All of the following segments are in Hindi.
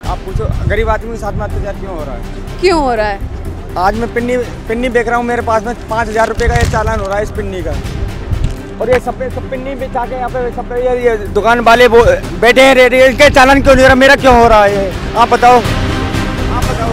आप पूछो गरीब आदमी के साथ में अत्याचार क्यों हो रहा है? क्यों हो रहा है? आज मैं पिन्नी बेच रहा हूँ, मेरे पास में 5,000 रुपये का ये चालान हो रहा है इस पिन्नी का। और ये सब पिन्नी बेचा के यहाँ पे सब ये दुकान वाले बैठे हैं रेडी, इनके चालान क्यों नहीं हो रहा, मेरा क्यों हो रहा है ये? आप बताओ, आप बताओ।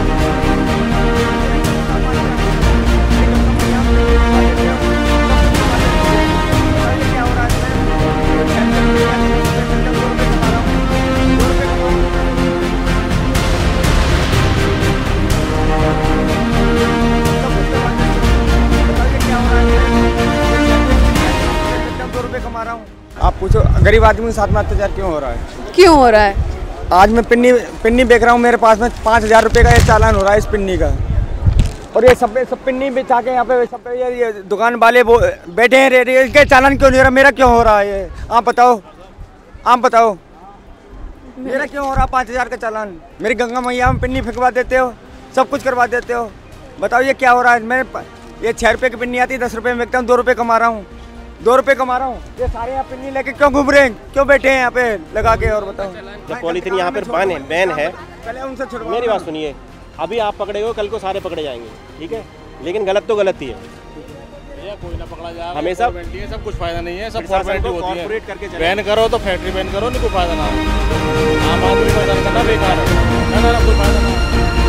कमा रहा हूँ। आप पूछो गरीब आदमी के साथ में अत्याचार क्यों हो रहा है? क्यों हो रहा है? आज मैं पिन्नी बेच रहा हूँ, मेरे पास में 5,000 रुपये का ये चालान हो रहा है इस पिन्नी का। और ये सब पिन्नी बेचा के यहाँ पे सब ये दुकान वाले बैठे हैं रेडी, इनके चालान क्यों नहीं हो रहा, मेरा क्यों हो रहा है ये? आप बताओ, आप बताओ। मेरा क्यों हो रहा 5,000 का चालान? मेरी गंगा मैया में पिन्नी फेंकवा देते हो, सब कुछ करवा देते हो। बताओ ये क्या हो रहा है? मैं ये 6 रुपये की पिन्नी आती है, 10 रुपये में बेचता हूँ, 2 रुपये कमा रहा हूँ, 2 रुपये कमा रहा हूँ। ये सारे यहाँ पिन्नी लेके क्यों घूम रहे हैं, क्यों बैठे हैं यहाँ पे लगा के? और बताओ, जब पॉलीथीन यहाँ पर बैन है, पहले उनसे छुड़वाओ। मेरी बात सुनिए, अभी आप पकड़े हो, कल को सारे पकड़े जाएंगे, ठीक है? लेकिन गलत तो गलत ही है। कोई ना पकड़ा जाए, हमेशा सब कुछ फायदा नहीं है, सब फॉर्मेलिटी होती है। करके बैन करो तो फैक्ट्री बैन करो, नहीं कोई फायदा ना। आम आदमी को बैन करना बेकार है, ना कोई फायदा ना।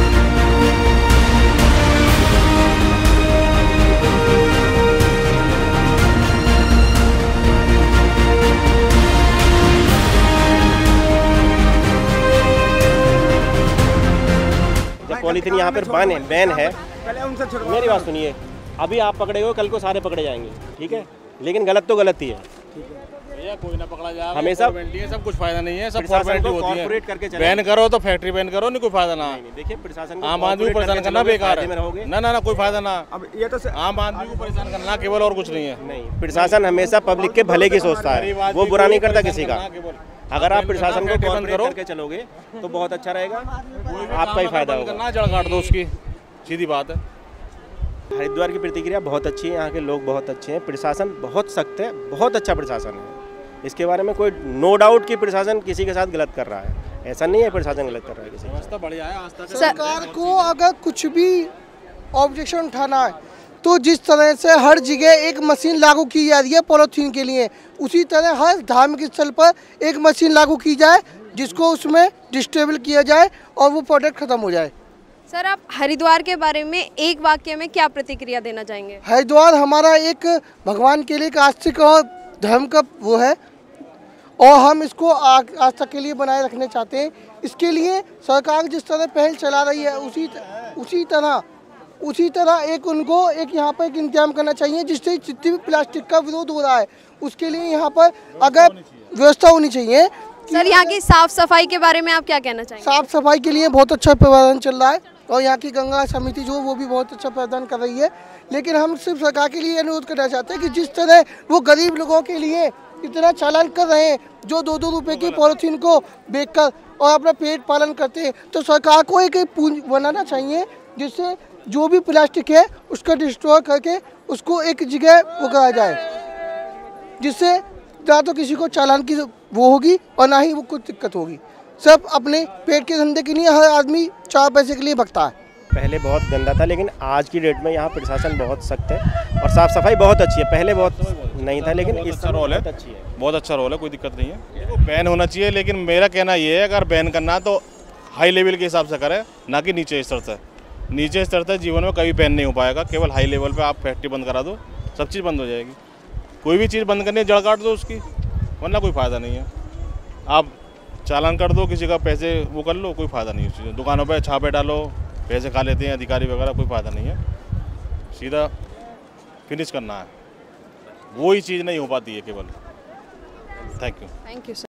पॉलीथीन यहाँ पर बैन है, पहले उनसे छुड़वाओ। मेरी बात सुनिए, अभी आप पकड़े हो, कल को सारे पकड़े जाएंगे, ठीक है? लेकिन गलत तो गलत ही है। कोई ना पकड़ा जाए, हमेशा सब कुछ फायदा नहीं है, सब फॉर्मेलिटी होती है। करके बैन करो तो फैक्ट्री बैन करो, नहीं कोई फायदा ना। देखिए प्रशासन आम आदमी को परेशान करना बेकार है, ना कोई फायदा ना। अब ये तो आम आदमी को परेशान करना केवल, और कुछ नहीं है। नहीं, प्रशासन हमेशा पब्लिक के भले की सोचता है, वो बुरा नहीं करता किसी का। अगर आप प्रशासन को बंद करके चलोगे तो बहुत अच्छा रहेगा, आपका ही फायदा होगा। ना जड़ काट दो उसकी, सीधी बात है। हरिद्वार की प्रतिक्रिया बहुत अच्छी है, यहाँ के लोग बहुत अच्छे हैं, प्रशासन बहुत सख्त है, बहुत अच्छा प्रशासन है। इसके बारे में कोई नो डाउट कि प्रशासन किसी के साथ गलत कर रहा है, ऐसा नहीं है प्रशासन गलत कर रहा है किसी के साथ। बढ़िया है, आज तक सरकार को अगर कुछ भी ऑब्जेक्शन उठाना है तो जिस तरह से हर जगह एक मशीन लागू की जा रही है पॉलीथीन के लिए, उसी तरह हर धार्मिक स्थल पर एक मशीन लागू की जाए जिसको उसमें डिस्टेबल किया जाए और वो प्रोडक्ट खत्म हो जाए। सर, आप हरिद्वार के बारे में एक वाक्य में क्या प्रतिक्रिया देना चाहेंगे? हरिद्वार हमारा एक भगवान के लिए एक आस्तिक और धर्म का वो है, और हम इसको आस्था के लिए बनाए रखना चाहते हैं। इसके लिए सरकार जिस तरह पहल चला रही है उसी तरह एक उनको एक यहाँ पर एक इंतजाम करना चाहिए, जिससे जितनी भी प्लास्टिक का विरोध हो रहा है उसके लिए यहाँ पर अगर व्यवस्था होनी चाहिए। सर, यहाँ की साफ सफाई के बारे में आप क्या कहना चाहेंगे? साफ सफाई के लिए बहुत अच्छा प्रबंधन चल रहा है और यहाँ की गंगा समिति जो वो भी बहुत अच्छा प्रदान कर रही है। लेकिन हम सिर्फ सरकार के लिए अनुरोध करना चाहते हैं कि जिस तरह वो गरीब लोगों के लिए इतना चालान कर रहे हैं, जो 2-2 रुपये की पॉलीथीन को बेचकर और अपना पेट पालन करते हैं, तो सरकार को एक पूंजी बनाना चाहिए जिससे जो भी प्लास्टिक है उसका डिस्ट्रॉय करके उसको एक जगह वो कराया जाए, जिससे ना तो किसी को चालान की वो होगी और ना ही वो कुछ दिक्कत होगी। सब अपने पेट के धंधे के लिए हर आदमी 4 पैसे के लिए भगता है। पहले बहुत गंदा था, लेकिन आज की डेट में यहाँ प्रशासन बहुत सख्त है और साफ सफाई बहुत अच्छी है। पहले बहुत नहीं था, लेकिन इस अच्छा रोल है, बहुत अच्छा रोल है, कोई दिक्कत नहीं है। वो बैन होना चाहिए, लेकिन मेरा कहना ये है अगर बैन करना तो हाई लेवल के हिसाब से करे, ना कि नीचे स्तर से। नीचे स्तर से जीवन में कभी बैन नहीं हो पाएगा, केवल हाई लेवल पे आप फैक्ट्री बंद करा दो, सब चीज़ बंद हो जाएगी। कोई भी चीज़ बंद करनी है, जड़ काट दो उसकी, वरना कोई फ़ायदा नहीं है। आप चालान कर दो, किसी का पैसे वो कर लो, कोई फ़ायदा नहीं है। दुकानों पर छापे डालो, पैसे खा लेते हैं अधिकारी वगैरह, कोई फ़ायदा नहीं है। सीधा फिनिश करना है, वही चीज़ नहीं हो पाती है केवल। Thank you. Thank you sir.